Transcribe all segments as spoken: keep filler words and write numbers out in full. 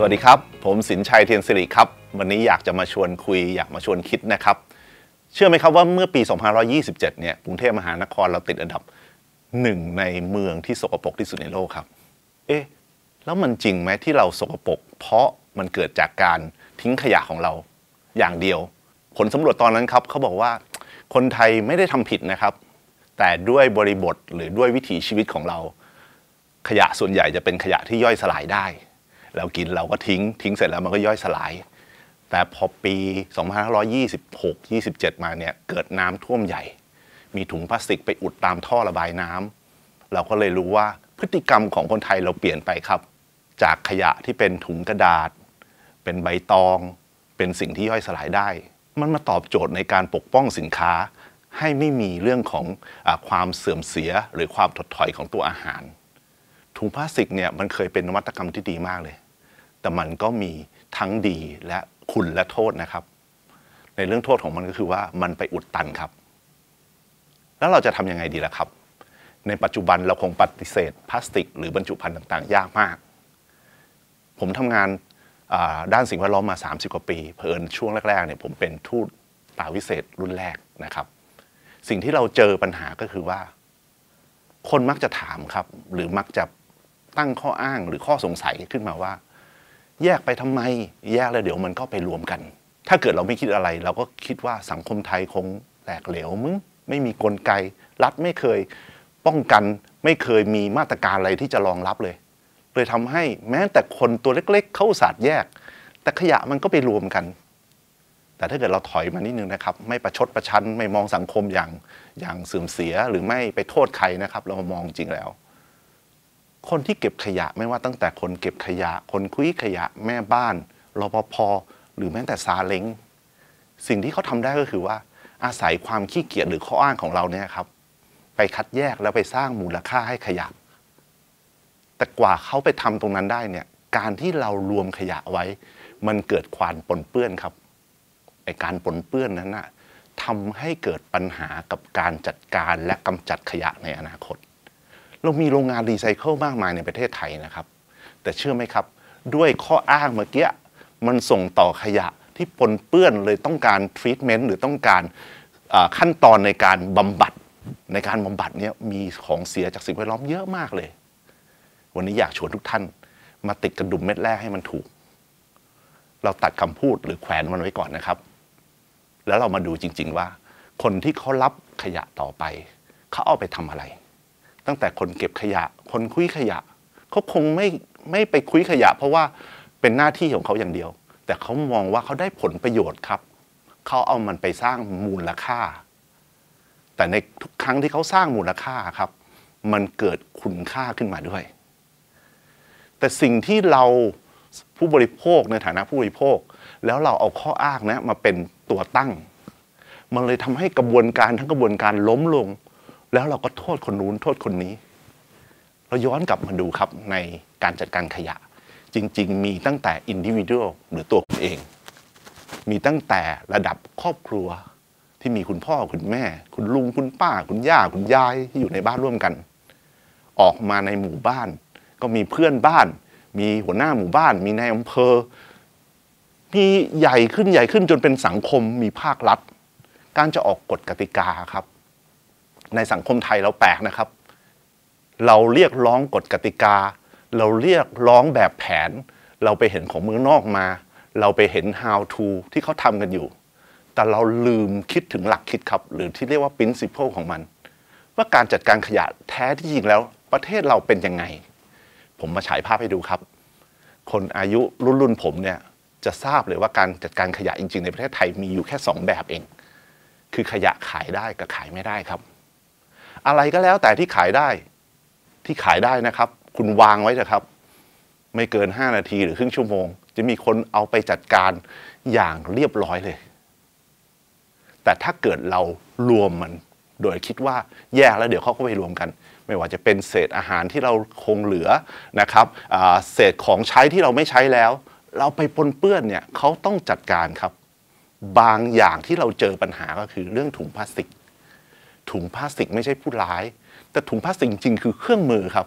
วัสดีครับผมสินชัยเทียนสิริครับวันนี้อยากจะมาชวนคุยอยากมาชวนคิดนะครับเชื่อไหมครับว่าเมื่อปีสองพันห้าร้อยยี่สิบเจ็ดเนี่ยกรุงเทพมหานครเราติดอันดับหนึ่งในเมืองที่สกปรกที่สุดในโลกครับเอ๊ะแล้วมันจริงไหมที่เราสกปรกเพราะมันเกิดจากการทิ้งขยะของเราอย่างเดียวผลสำรวจตอนนั้นครับเขาบอกว่าคนไทยไม่ได้ทำผิดนะครับแต่ด้วยบริบทหรือด้วยวิถีชีวิตของเราขยะส่วนใหญ่จะเป็นขยะที่ย่อยสลายได้เรากินเราก็ทิ้งทิ้งเสร็จแล้วมันก็ย่อยสลายแต่พอปีสองพันห้าร้อยยี่สิบหก ยี่สิบเจ็ดมาเนี่ยเกิดน้ำท่วมใหญ่มีถุงพลาสติกไปอุดตามท่อระบายน้ำเราก็เลยรู้ว่าพฤติกรรมของคนไทยเราเปลี่ยนไปครับจากขยะที่เป็นถุงกระดาษเป็นใบตองเป็นสิ่งที่ย่อยสลายได้มันมาตอบโจทย์ในการปกป้องสินค้าให้ไม่มีเรื่องของอ่าความเสื่อมเสียหรือความถดถอยของตัวอาหารถุงพลาสติกเนี่ยมันเคยเป็นนวัตกรรมที่ดีมากเลยแต่มันก็มีทั้งดีและคุณและโทษนะครับในเรื่องโทษของมันก็คือว่ามันไปอุดตันครับแล้วเราจะทำยังไงดีล่ะครับในปัจจุบันเราคงปฏิเสธพลาสติกหรือบรรจุภัณฑ์ต่างๆยากมากผมทำงานด้านสิ่งแวดล้อมมาสามสิบกว่าปีเพิ่นช่วงแรกๆเนี่ยผมเป็นทูตป่าวิเศษรุ่นแรกนะครับสิ่งที่เราเจอปัญหาก็คือว่าคนมักจะถามครับหรือมักจะตั้งข้ออ้างหรือข้อสงสัยขึ้นมาว่าแยกไปทำไมแยกแล้วเดี๋ยวมันก็ไปรวมกันถ้าเกิดเราไม่คิดอะไรเราก็คิดว่าสังคมไทยคงแตกเหลวมึงไม่มีกลไกรัฐไม่เคยป้องกันไม่เคยมีมาตรการอะไรที่จะรองรับเลยเลยทำให้แม้แต่คนตัวเล็กๆเขาอุตส่าห์แยกแต่ขยะมันก็ไปรวมกันแต่ถ้าเกิดเราถอยมานิดนึงนะครับไม่ประชดประชันไม่มองสังคมอย่างอย่างเสื่อมเสียหรือไม่ไปโทษใครนะครับเรามองจริงแล้วคนที่เก็บขยะไม่ว่าตั้งแต่คนเก็บขยะคนคุยขยะแม่บ้านรปภ.หรือแม้แต่ซาเล้งสิ่งที่เขาทำได้ก็คือว่าอาศัยความขี้เกียจหรือข้ออ้างของเราเนี่ยครับไปคัดแยกแล้วไปสร้างมูลค่าให้ขยะแต่กว่าเขาไปทำตรงนั้นได้เนี่ยการที่เรารวมขยะไว้มันเกิดความปนเปื้อนครับไอ้การปนเปื้อนนั้นนะทำให้เกิดปัญหากับการจัดการและกำจัดขยะในอนาคตเรามีโรงงานรีไซเคิลมากมายในประเทศไทยนะครับแต่เชื่อไหมครับด้วยข้ออ้างเมื่อกี้มันส่งต่อขยะที่ปนเปื้อนเลยต้องการทรีทเมนต์หรือต้องการขั้นตอนในการบำบัดในการบำบัดเนี่ยมีของเสียจากสิ่งแวดล้อมเยอะมากเลยวันนี้อยากชวนทุกท่านมาติดกระดุมเม็ดแรกให้มันถูกเราตัดคำพูดหรือแขวนมันไว้ก่อนนะครับแล้วเรามาดูจริงๆว่าคนที่เขารับขยะต่อไปเขาเอาไปทำอะไรตั้งแต่คนเก็บขยะคนคุยขยะเขาคงไม่ไม่ไปคุยขยะเพราะว่าเป็นหน้าที่ของเขาอย่างเดียวแต่เขามองว่าเขาได้ผลประโยชน์ครับเขาเอามันไปสร้างมูลค่าแต่ในทุกครั้งที่เขาสร้างมูลค่าครับมันเกิดคุณค่าขึ้นมาด้วยแต่สิ่งที่เราผู้บริโภคในฐานะผู้บริโภคแล้วเราเอาข้ออ้างนะมาเป็นตัวตั้งมันเลยทำให้กระบวนการทั้งกระบวนการล้มลงแล้วเราก็โทษคนนู้นโทษคนนี้เราย้อนกลับมาดูครับในการจัดการขยะจริงๆมีตั้งแต่ individual หรือตัวคุณเองมีตั้งแต่ระดับครอบครัวที่มีคุณพ่อคุณแม่คุณลุงคุณป้าคุณย่าคุณยายที่อยู่ในบ้านร่วมกันออกมาในหมู่บ้านก็มีเพื่อนบ้านมีหัวหน้าหมู่บ้านมีนายอำเภอมีใหญ่ขึ้นใหญ่ขึ้นจนเป็นสังคมมีภาครัฐการจะออกกฎกติกาครับในสังคมไทยเราแปลกนะครับเราเรียกร้องกฎกติกาเราเรียกร้องแบบแผนเราไปเห็นของเมืองนอกมาเราไปเห็น how to ที่เขาทำกันอยู่แต่เราลืมคิดถึงหลักคิดครับหรือที่เรียกว่า principle ของมันว่าการจัดการขยะแท้ที่จริงแล้วประเทศเราเป็นยังไงผมมาฉายภาพให้ดูครับคนอายุรุ่นรุ่นผมเนี่ยจะทราบเลยว่าการจัดการขยะจริงๆในประเทศไทยมีอยู่แค่สองแบบเองคือขยะขายได้กับขายไม่ได้ครับอะไรก็แล้วแต่ที่ขายได้ที่ขายได้นะครับคุณวางไว้เถอะครับไม่เกินห้านาทีหรือครึ่งชั่วโมงจะมีคนเอาไปจัดการอย่างเรียบร้อยเลยแต่ถ้าเกิดเรารวมมันโดยคิดว่าแยกแล้วเดี๋ยวเขาก็ไปรวมกันไม่ว่าจะเป็นเศษอาหารที่เราคงเหลือนะครับเศษของใช้ที่เราไม่ใช้แล้วเราไปปนเปื้อนเนี่ยเขาต้องจัดการครับบางอย่างที่เราเจอปัญหาก็คือเรื่องถุงพลาสติกถุงพลาสติกไม่ใช่ผู้ร้ายแต่ถุงพลาสติกจริงๆคือเครื่องมือครับ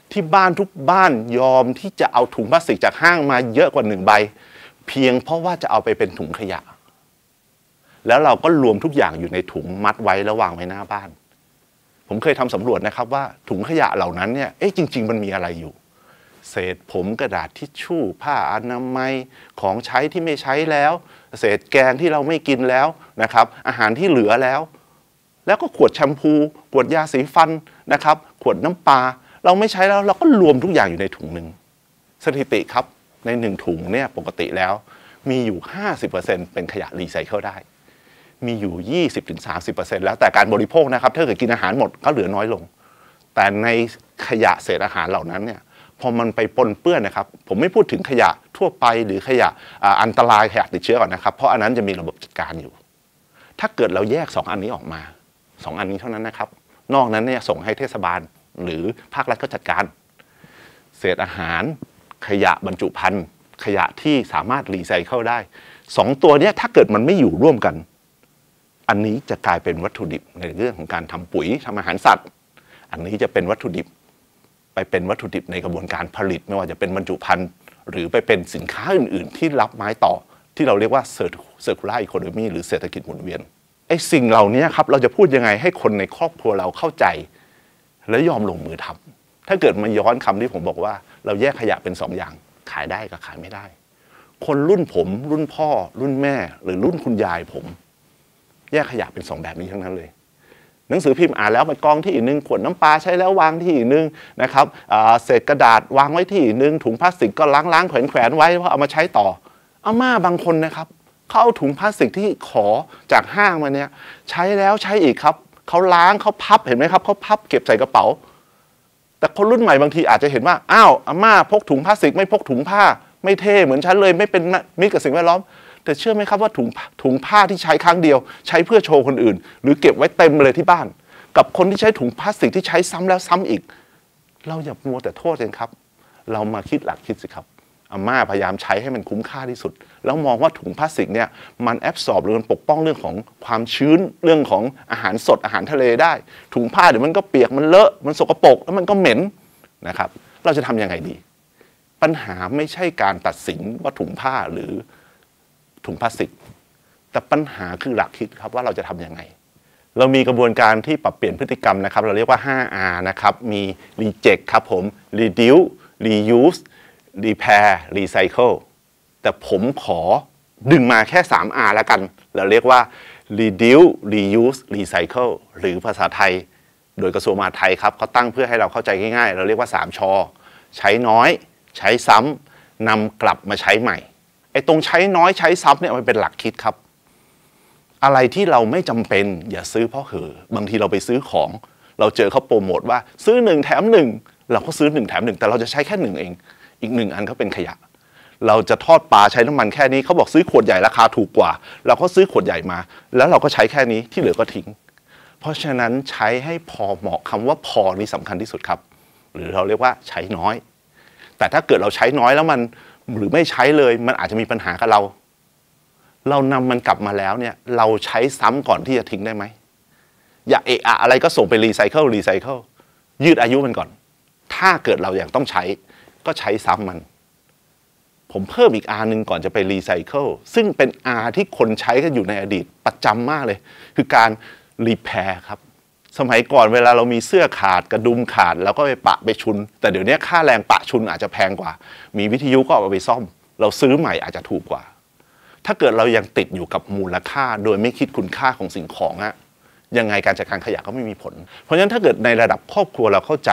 ที่บ้านทุกบ้านยอมที่จะเอาถุงพลาสติกจากห้างมาเยอะกว่าหนึ่งใบเพียงเพราะว่าจะเอาไปเป็นถุงขยะแล้วเราก็รวมทุกอย่างอยู่ในถุงมัดไว้แล้ววางไว้หน้าบ้านผมเคยทำสำรวจนะครับว่าถุงขยะเหล่านั้นเนี่ยเอ๊ะจริงๆมันมีอะไรอยู่เศษผมกระดาษทิชชู่ผ้าอนามัยของใช้ที่ไม่ใช้แล้วเศษแกงที่เราไม่กินแล้วนะครับอาหารที่เหลือแล้วแล้วก็ขวดแชมพูขวดยาสีฟันนะครับขวดน้ำปลาเราไม่ใช้แล้วเราก็รวมทุกอย่างอยู่ในถุงหนึ่งสถิติครับในหนึ่งถุงเนี่ยปกติแล้วมีอยู่ ห้าสิบเปอร์เซ็นต์ เป็นขยะรีไซเคิลได้มีอยู่ ยี่สิบถึงสามสิบเปอร์เซ็นต์ แล้วแต่การบริโภคนะครับถ้าเกิดกินอาหารหมดก็เหลือน้อยลงแต่ในขยะเศษอาหารเหล่านั้นเนี่ยพอมันไปปนเปื้อนนะครับผมไม่พูดถึงขยะทั่วไปหรือขยะอันตรายขยะติดเชื้อก่อนนะครับเพราะอันนั้นจะมีระบบจัดการอยู่ถ้าเกิดเราแยกสองอันนี้ออกมาสองอันนี้เท่านั้นนะครับนอกนั้นเนี่ยส่งให้เทศบาลหรือภาครัฐก็จัดการเศษอาหารขยะบรรจุภัณฑ์ขยะที่สามารถรีไซเคิลได้สองตัวนี้ถ้าเกิดมันไม่อยู่ร่วมกันอันนี้จะกลายเป็นวัตถุดิบในเรื่องของการทำปุ๋ยทำอาหารสัตว์อันนี้จะเป็นวัตถุดิบไปเป็นวัตถุดิบในกระบวนการผลิตไม่ว่าจะเป็นบรรจุภัณฑ์หรือไปเป็นสินค้าอื่นๆที่รับไม้ต่อที่เราเรียกว่า circular economy หรือเศรษฐกิจหมุนเวียนไอ้สิ่งเหล่านี้ครับเราจะพูดยังไงให้คนในครอบครัวเราเข้าใจและยอมลงมือทำถ้าเกิดมาย้อนคำที่ผมบอกว่าเราแยกขยะเป็นสองอย่างขายได้กับขายไม่ได้คนรุ่นผมรุ่นพ่อรุ่นแม่หรือรุ่นคุณยายผมแยกขยะเป็นสองแบบนี้ทั้งนั้นเลยหนังสือพิมพ์อ่านแล้วไปกองที่อีกนึงขวดน้ำปลาใช้แล้ววางที่อีกนึงนะครับเศษกระดาษวางไว้ที่อีกนึงถุงพลาสติกก็ล้างล้างแขวนแขวนไว้เพราะเอามาใช้ต่ออาม่าบางคนนะครับเขาเอาถุงพลาสติกที่ขอจากห้างมาเนี่ยใช้แล้วใช้อีกครับเขาล้างเขาพับเห็นไหมครับเขาพับเก็บใส่กระเป๋าแต่คนรุ่นใหม่บางทีอาจจะเห็นว่าอ้าวอาม่าพกถุงพลาสติกไม่พกถุงผ้าไม่เท่เหมือนฉันเลยไม่เป็นมิตรกับสิ่งแวดล้อมแต่เชื่อไหมครับว่าถุงถุงผ้าที่ใช้ครั้งเดียวใช้เพื่อโชว์คนอื่นหรือเก็บไว้เต็มเลยที่บ้านกับคนที่ใช้ถุงพลาสติกที่ใช้ซ้ำแล้วซ้ำอีกเราอย่ามัวแต่โทษกันครับเรามาคิดหลักคิดสิครับอาม่าพยายามใช้ให้มันคุ้มค่าที่สุดแล้วมองว่าถุงพลาสติกเนี่ยมันแอบซอร์บหรือมันปกป้องเรื่องของความชื้นเรื่องของอาหารสดอาหารทะเลได้ถุงผ้าเดี๋ยวมันก็เปียกมันเลอะมันสกปรกแล้วมันก็เหม็นนะครับเราจะทำยังไงดีปัญหาไม่ใช่การตัดสินว่าถุงผ้าหรือถุงพลาสติกแต่ปัญหาคือหลักคิดครับว่าเราจะทำยังไงเรามีกระบวนการที่ปรับเปลี่ยนพฤติกรรมนะครับเราเรียกว่า ห้า อาร์ นะครับมี reject ครับผม reduce reuse repair recycle แต่ผมขอดึงมาแค่ สาม อาร์ แล้วกันเราเรียกว่า reduce reuse recycle หรือภาษาไทยโดยกระทรวงมหาดไทยครับเขาตั้งเพื่อให้เราเข้าใจง่ายๆเราเรียกว่าสามชใช้น้อยใช้ซ้ำนำกลับมาใช้ใหม่ไอ้ตรงใช้น้อยใช้ซ้ำเนี่ยมันเป็นหลักคิดครับอะไรที่เราไม่จำเป็นอย่าซื้อเพราะเห่อบางทีเราไปซื้อของเราเจอเขาโปรโมทว่าซื้อหนึ่งแถมหนึ่งเราก็ซื้อหนึ่งแถมหนึ่งแต่เราจะใช้แค่หนึ่งเองอีกหนึ่งอันเขาเป็นขยะเราจะทอดปลาใช้น้ำมันแค่นี้เขาบอกซื้อขวดใหญ่ราคาถูกกว่าเราก็ซื้อขวดใหญ่มาแล้วเราก็ใช้แค่นี้ที่เหลือก็ทิ้งเพราะฉะนั้นใช้ให้พอเหมาะคำว่าพอนี่สำคัญที่สุดครับหรือเราเรียกว่าใช้น้อยแต่ถ้าเกิดเราใช้น้อยแล้วมันหรือไม่ใช้เลยมันอาจจะมีปัญหากับเราเรานำมันกลับมาแล้วเนี่ยเราใช้ซ้ำก่อนที่จะทิ้งได้ไหมอย่าเอะอะอะไรก็ส่งไปรีไซเคิลรีไซเคิลยืดอายุมันก่อนถ้าเกิดเราอยากต้องใช้ก็ใช้ซ้ำมันผมเพิ่มอีก R หนึ่งก่อนจะไปรีไซเคิลซึ่งเป็น R ที่คนใช้กันอยู่ในอดีตประจำมากเลยคือการรีแพร์ครับสมัยก่อนเวลาเรามีเสื้อขาดกระดุมขาดแล้วก็ไปปะไปชุนแต่เดี๋ยวนี้ค่าแรงปะชุนอาจจะแพงกว่ามีวิทยุก็เอาไปซ่อมเราซื้อใหม่อาจจะถูกกว่าถ้าเกิดเรายังติดอยู่กับมูลค่าโดยไม่คิดคุณค่าของสิ่งของอะยังไงการจัดการขยะก็ไม่มีผลเพราะฉะนั้นถ้าเกิดในระดับครอบครัวเราเข้าใจ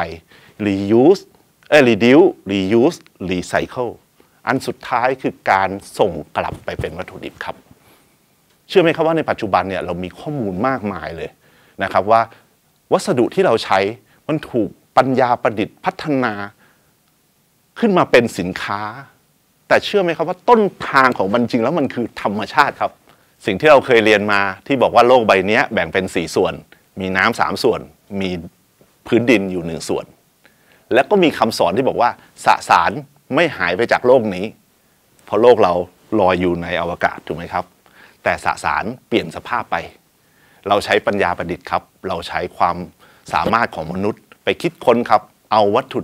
reuse เอ่อ reduce reuse recycle อันสุดท้ายคือการส่งกลับไปเป็นวัตถุดิบครับเชื่อไหมครับว่าในปัจจุบันเนี่ยเรามีข้อมูลมากมายเลยนะครับว่าวัสดุที่เราใช้มันถูกปัญญาประดิษฐ์พัฒนาขึ้นมาเป็นสินค้าแต่เชื่อไหมครับว่าต้นทางของมันจริงแล้วมันคือธรรมชาติครับสิ่งที่เราเคยเรียนมาที่บอกว่าโลกใบนี้แบ่งเป็นสี่ส่วนมีน้ำสามส่วนมีพื้นดินอยู่หนึ่งส่วนและก็มีคำสอนที่บอกว่าสสารไม่หายไปจากโลกนี้เพราะโลกเราลอยอยู่ในอวกาศถูกไหมครับแต่สสารเปลี่ยนสภาพไปเราใช้ปัญญาประดิษฐ์ครับเราใช้ความสามารถของมนุษย์ไปคิดค้นครับเอาวัตถุดิบ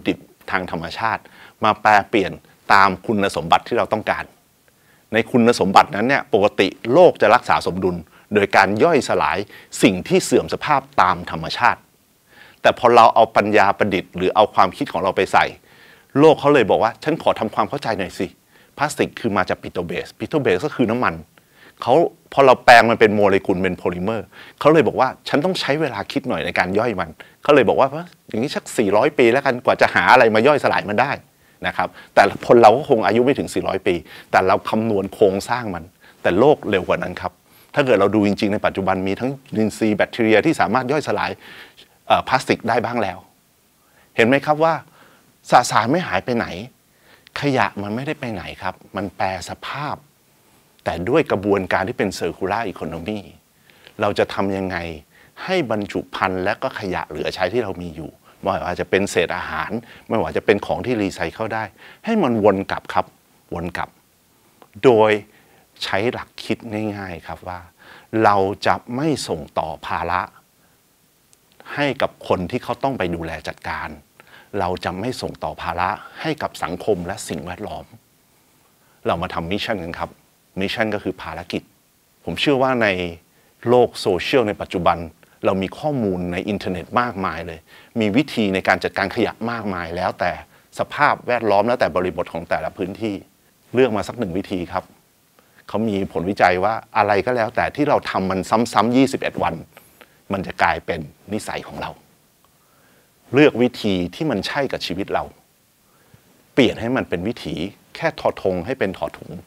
ทางธรรมชาติมาแปลเปลี่ยนตามคุณสมบัติที่เราต้องการในคุณสมบัตินั้นเนี่ยปกติโลกจะรักษาสมดุลโดยการย่อยสลายสิ่งที่เสื่อมสภาพตามธรรมชาติแต่พอเราเอาปัญญาประดิษฐ์หรือเอาความคิดของเราไปใส่โลกเขาเลยบอกว่าฉันขอทำความเข้าใจหน่อยสิพลาสติกคือมาจากปิโตรเบสปิโตรเบสก็คือน้ำมันเขาพอเราแปลงมันเป็นโมเลกุลเป็นโพลิเมอร์เขาเลยบอกว่าฉันต้องใช้เวลาคิดหน่อยในการย่อยมันเขาเลยบอกว่าอย่างนี้สักสี่ร้อยปีแล้วกันกว่าจะหาอะไรมาย่อยสลายมันได้นะครับแต่คนเราก็คงอายุไม่ถึงสี่ร้อยปีแต่เราคำนวณโครงสร้างมันแต่โลกเร็วกว่านั้นครับถ้าเกิดเราดูจริงๆในปัจจุบันมีทั้งอินทรีย์แบคทีเรียที่สามารถย่อยสลายพลาสติกได้บ้างแล้วเห็นไหมครับว่าสสารไม่หายไปไหนขยะมันไม่ได้ไปไหนครับมันแปรสภาพแต่ด้วยกระบวนการที่เป็น Circular Economy เราจะทำยังไงให้บรรจุภัณฑ์และก็ขยะเหลือใช้ที่เรามีอยู่ไม่ว่าจะเป็นเศษอาหารไม่ว่าจะเป็นของที่รีไซเคิลได้ให้มันวนกลับครับวนกลับโดยใช้หลักคิดง่ายๆครับว่าเราจะไม่ส่งต่อภาระให้กับคนที่เขาต้องไปดูแลจัดการเราจะไม่ส่งต่อภาระให้กับสังคมและสิ่งแวดล้อมเรามาทำมิชชั่นกันครับมิชชั่นก็คือภารกิจผมเชื่อว่าในโลกโซเชียลในปัจจุบันเรามีข้อมูลในอินเทอร์เน็ตมากมายเลยมีวิธีในการจัดการขยะมากมายแล้วแต่สภาพแวดล้อมแล้วแต่บริบทของแต่ละพื้นที่เลือกมาสักหนึ่งวิธีครับเขามีผลวิจัยว่าอะไรก็แล้วแต่ที่เราทำมันซ้ำๆยี่สิบเอ็ดวันมันจะกลายเป็นนิสัยของเราเลือกวิธีที่มันใช่กับชีวิตเราเปลี่ยนให้มันเป็นวิถีแค่ถอดธงให้เป็นถอดถุง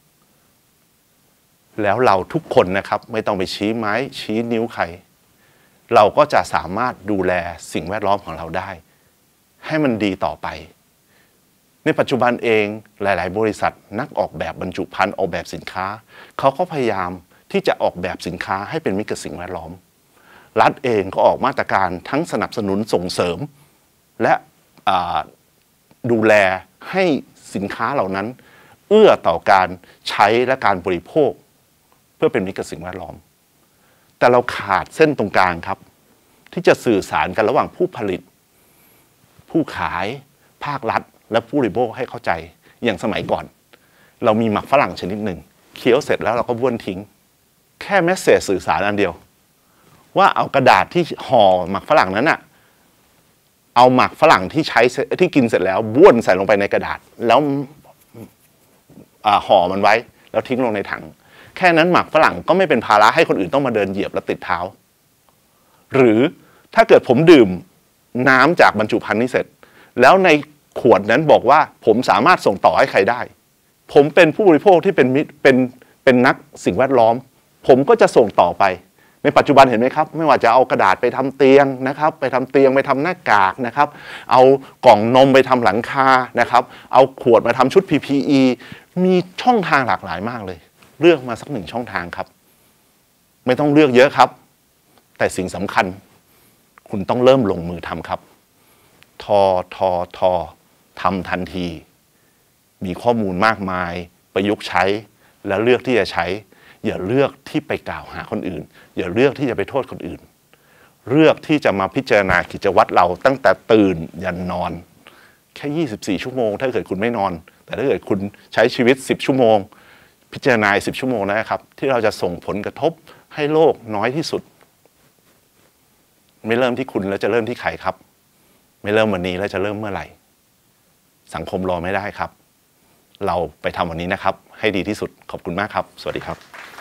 แล้วเราทุกคนนะครับไม่ต้องไปชี้ไม้ชี้นิ้วใครเราก็จะสามารถดูแลสิ่งแวดล้อมของเราได้ให้มันดีต่อไปในปัจจุบันเองหลายๆบริษัทนักออกแบบบรรจุภัณฑ์ออกแบบสินค้าเขาก็พยายามที่จะออกแบบสินค้าให้เป็นมิตรกับสิ่งแวดล้อมรัฐเองก็ออกมาตรการทั้งสนับสนุนส่งเสริมและดูแลให้สินค้าเหล่านั้นเอื้อต่อการใช้และการบริโภคเพื่อเป็นมิตรกับสิ่งแวดล้อมแต่เราขาดเส้นตรงกลางครับที่จะสื่อสารกันระหว่างผู้ผลิตผู้ขายภาครัฐและผู้บริโภคให้เข้าใจอย่างสมัยก่อนเรามีหมักฝรั่งชนิดหนึ่งเคี้ยวเสร็จแล้วเราก็บ้วนทิ้งแค่แมสเสจสื่อสารอันเดียวว่าเอากระดาษที่ห่อหมักฝรั่งนั้นอะเอาหมักฝรั่งที่ใช้ที่กินเสร็จแล้วบ้วนใส่ลงไปในกระดาษแล้วห่อมันไว้แล้วทิ้งลงในถังแค่นั้นหมักฝรั่งก็ไม่เป็นภาระให้คนอื่นต้องมาเดินเหยียบและติดเท้าหรือถ้าเกิดผมดื่มน้ำจากบรรจุภัณฑ์นี้เสร็จแล้วในขวดนั้นบอกว่าผมสามารถส่งต่อให้ใครได้ผมเป็นผู้บริโภคที่เป็นเป็นเป็นนักสิ่งแวดล้อมผมก็จะส่งต่อไปในปัจจุบันเห็นไหมครับไม่ว่าจะเอากระดาษไปทำเตียงนะครับไปทำเตียงไปทำหน้ากากนะครับเอากล่องนมไปทำหลังคานะครับเอาขวดมาทำชุด พี พี อี มีช่องทางหลากหลายมากเลยเลือกมาสักหนึ่งช่องทางครับไม่ต้องเลือกเยอะครับแต่สิ่งสำคัญคุณต้องเริ่มลงมือทำครับทอทอทอทำทันทีมีข้อมูลมากมายประยุกต์ใช้แล้วเลือกที่จะใช้อย่าเลือกที่ไปกล่าวหาคนอื่นอย่าเลือกที่จะไปโทษคนอื่นเลือกที่จะมาพิจารณากิจวัตรเราตั้งแต่ตื่นยันนอนแค่ยี่สิบสี่ชั่วโมงถ้าเกิดคุณไม่นอนแต่ถ้าเกิดคุณใช้ชีวิตสิบชั่วโมงพิจารณาสิบชั่วโมงนะครับที่เราจะส่งผลกระทบให้โลกน้อยที่สุดไม่เริ่มที่คุณแล้วจะเริ่มที่ใครครับไม่เริ่มวันนี้แล้วจะเริ่มเมื่อไหร่สังคมรอไม่ได้ครับเราไปทำวันนี้นะครับให้ดีที่สุดขอบคุณมากครับสวัสดีครับ